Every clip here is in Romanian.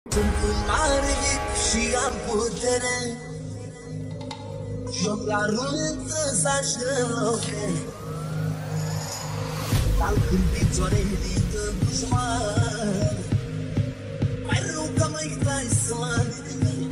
Sunt un mare și am putere, joc la rând să-și răloche. Dau în picioare din dușman, mai rău că mai dai să mă ridic.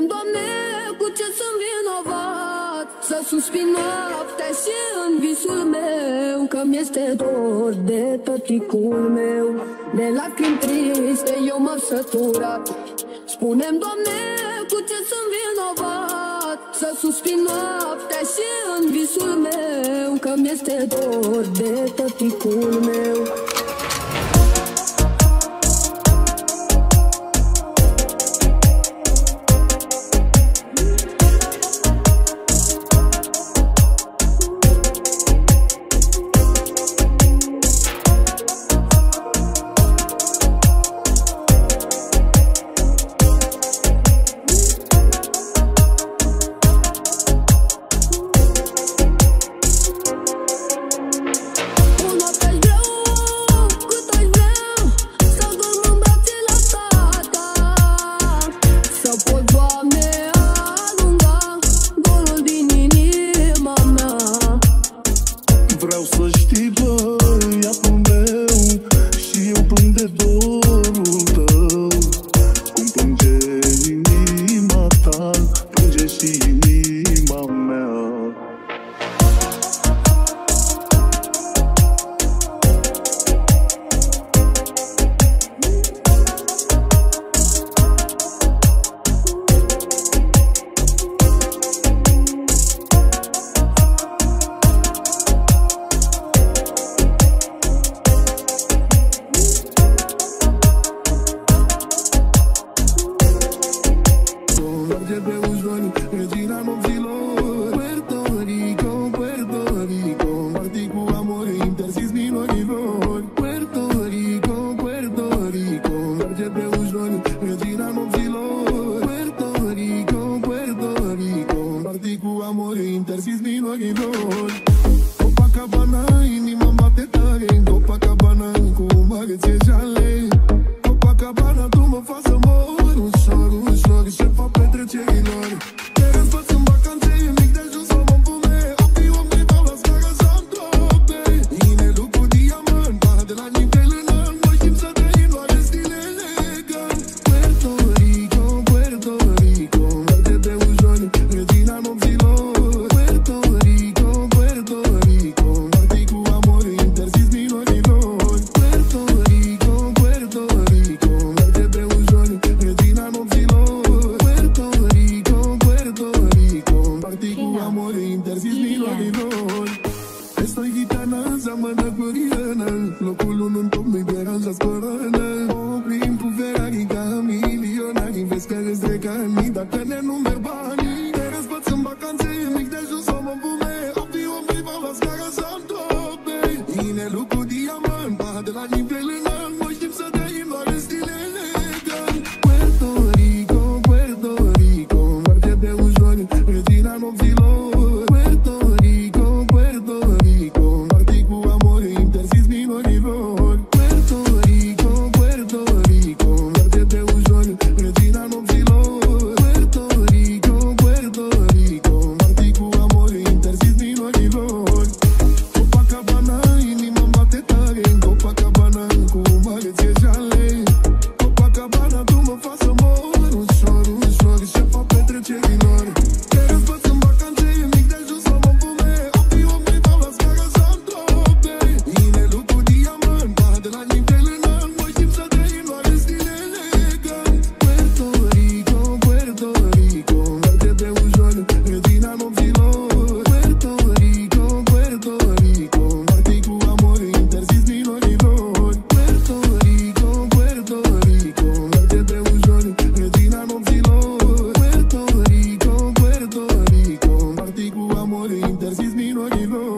Spune-mi, Doamne, cu ce sunt vinovat să suspin noaptea și în visul meu, că-mi este dor de tăticul meu. De lacrimi triste eu m-am săturat. Spune-mi, Doamne, cu ce sunt vinovat să suspin noaptea și în visul meu, că-mi este dor de tăticul meu. Vreau să știi, băiatul meu, și eu plâng de dorul tău. Cum plânge inima ta, plânge și inima mea. Regina nopților, Puerto Rico, Puerto Rico, parti cu amor interzis din ochii lor. Puerto Rico, Puerto Rico, merge pe ușor, regina nopților. Puerto Rico, Puerto Rico, parti cu amor interzis din ochii lor. Copacabana, inima-mi bate tare, Copacabana, cu mărețe jale. Copacabana, tu mă faci să mor, ușor, ușor, șefa petrecerilor. Estoy gitana, seamănă cu Rihanna, locul unu în top nu-i deranjează corona. Oprim cu Ferrari ca milionari, vezi că îți trec anii dacă ne numeri banii. Te răspăț în vacanțe, mic de jos o mă fume, avion privat la scară să-mi tope. Inelul cu diamant, paha de la nivel înalt, noi știm să trăim doar în stil elegant. Puerto Rico, Puerto Rico, merge pe ușor, regina nopților. Puerto Rico, Puerto Rico, parti cu amor interzis minorilor. Puerto Rico, Puerto Rico, merge pe ușor, regina nopților. Puerto Rico, Puerto Rico, parti cu amor interzis minorilor. Copacabana, inima-mi bate tare, Copacabana, cu mărețe jale. Copacabana, tu mă faci să mor, ușor, ușor, șefa petrecerilor. Te răspăț în vacanțe, mic de jos o mă fume, avion privat la scară să-mi tope. Inelul cu diamant, paha de la nivel înalt, noi știm să trăim doar în stil elegant. Puerto Rico, Puerto Rico, merge pe ușor, regina nopților. Puerto Rico, Puerto Rico, parti cu amor interzis minorilor. Puerto Rico, Puerto Rico, merge pe ușor, regina nopților. Puerto Rico, Puerto Rico, parti cu amor interzis minorilor.